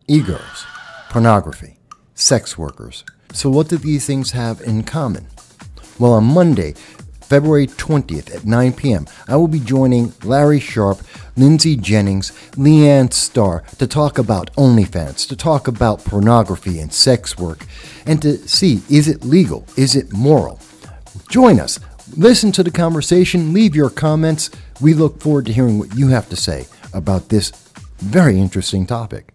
e-girls, pornography, sex workers. So what do these things have in common? Well, on Monday, February 20th at 9 p.m., I will be joining Larry Sharpe, Lindsey Jenningz, LeeAnn Star to talk about OnlyFans, to talk about pornography and sex work, and to see, is it legal? Is it moral? Join us. Listen to the conversation. Leave your comments. We look forward to hearing what you have to say about this very interesting topic.